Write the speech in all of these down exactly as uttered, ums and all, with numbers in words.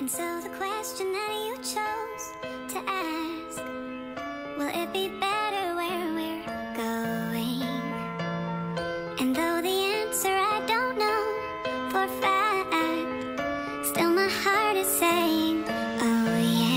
And so the question that you chose to ask, will it be better where we're going? And though the answer I don't know for a fact, still my heart is saying, oh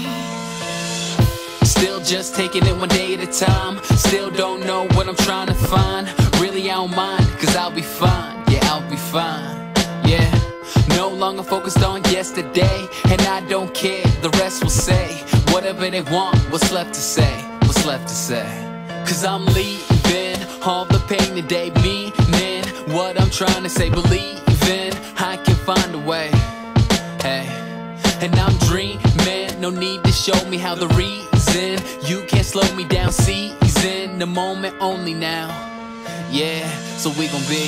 yeah. Still just taking it one day at a time. Still don't know what I'm trying to find. Really I don't mind, cause I'll be fine. Yeah, I'll be fine. Yeah. No longer focused on yesterday, and I don't care, the rest will say whatever they want. What's left to say? What's left to say? Cause I'm leaving all the pain today, meaning what I'm trying to say. Believing I can find a way. Hey, and I'm dreaming, no need to show me how. The reason you can't slow me down, seizing the moment only now. Yeah, so we gon' be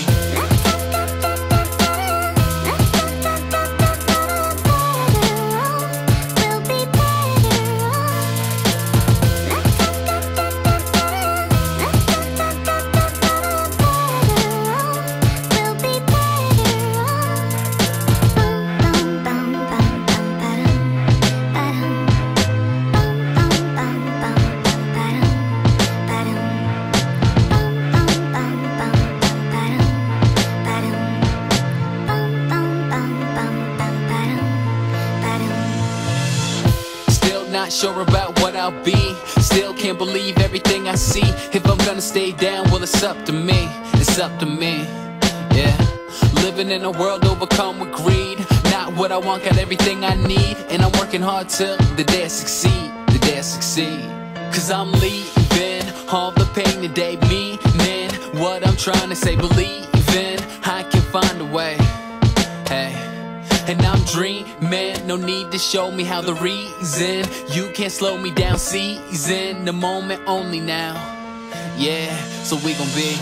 not sure about what I'll be. Still can't believe everything I see. If I'm gonna stay down, well it's up to me. It's up to me, yeah. Living in a world overcome with greed. Not what I want, got everything I need. And I'm working hard till the day I succeed. The day I succeed. Cause I'm leaving all the pain today, meaning what I'm trying to say. Believing I can find a way. Hey, and I'm dreaming, no need to show me how. The reason you can't slow me down, seizing the moment only now. Yeah, so we gon' be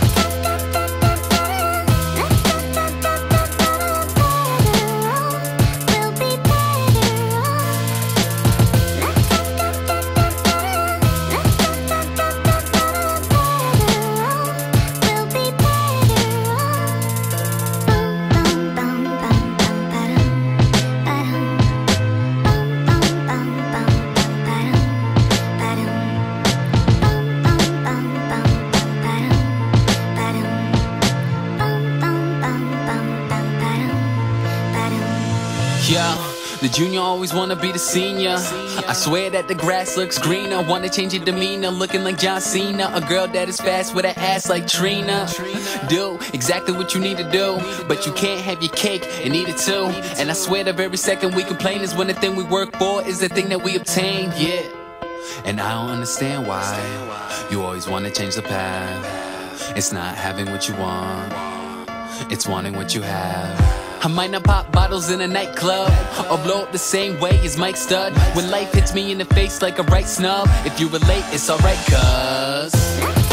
yeah, the junior always wanna be the senior. I swear that the grass looks greener. Wanna change your demeanor, looking like John Cena. A girl that is fast with an ass like Trina. Do exactly what you need to do, but you can't have your cake and eat it too. And I swear the very second we complain is when the thing we work for is the thing that we obtain. Yeah, and I don't understand why you always wanna change the path. It's not having what you want, it's wanting what you have. I might not pop bottles in a nightclub or blow up the same way as Mike Stud. When life hits me in the face like a right snub, if you relate, it's alright, cuz